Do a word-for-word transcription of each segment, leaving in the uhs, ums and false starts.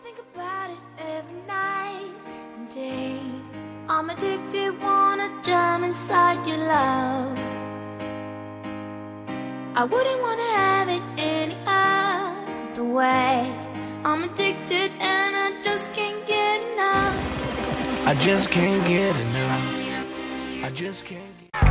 think about it every night and day. I'm addicted, wanna jump inside your love. I wouldn't wanna have it any other way. I'm addicted and I just can't get enough. I just can't get enough. I just can't get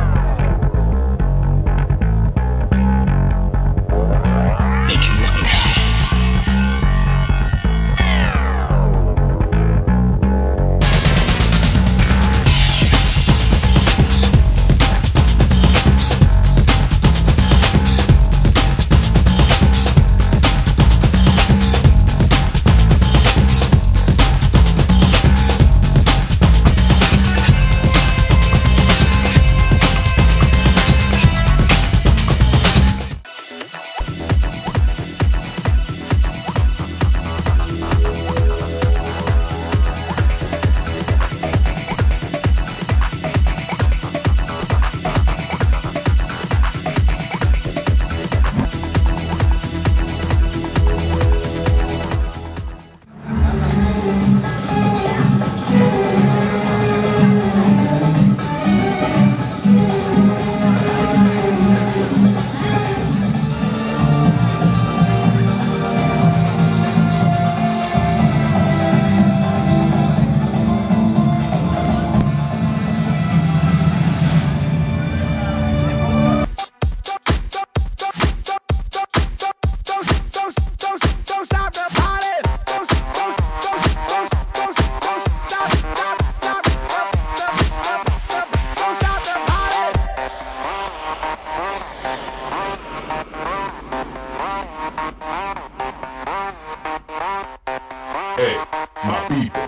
Hey, my people,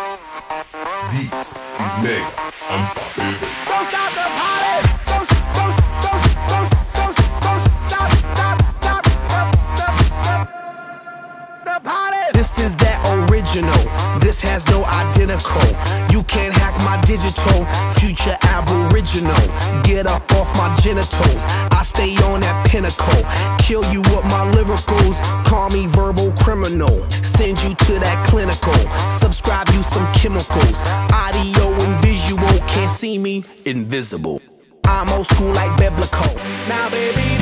this is mega unstoppable. Don't stop the party! Don't, don't, don't, don't, don't, don't stop, stop, stop, stop, stop the party! This is that original. This has no identical. You can't hack my digital. Future aboriginal. Get up off my genitals. I stay on that pinnacle. Kill you with my lyricals. Call me verbal criminal. Send you to that clinical. Subscribe you some chemicals. Audio and visual. Can't see me, invisible. I'm old school like biblical. Now baby